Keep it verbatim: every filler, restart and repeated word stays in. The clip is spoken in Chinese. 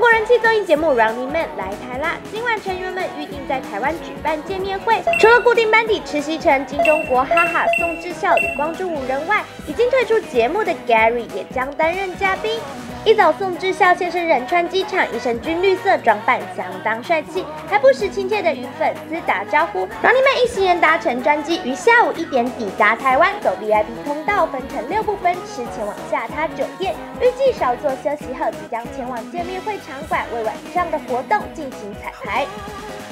国人气综艺节目《Running Man》来台啦！今晚成员们预定在台湾举办见面会，除了固定班底池锡诚、金钟国、哈哈、宋智孝、李光洙五人外，已经退出节目的 Gary 也将担任嘉宾。一早，宋智孝现身仁川机场，一身军绿色装扮，相当帅气，还不时亲切地与粉丝打招呼。Running Man 一行人搭乘专机，于下午一点抵达台湾，走 V I P 通道，分成六部分车前往下榻酒店。预计稍作休息后，即将前往见面会场馆为晚上的活动进行彩排。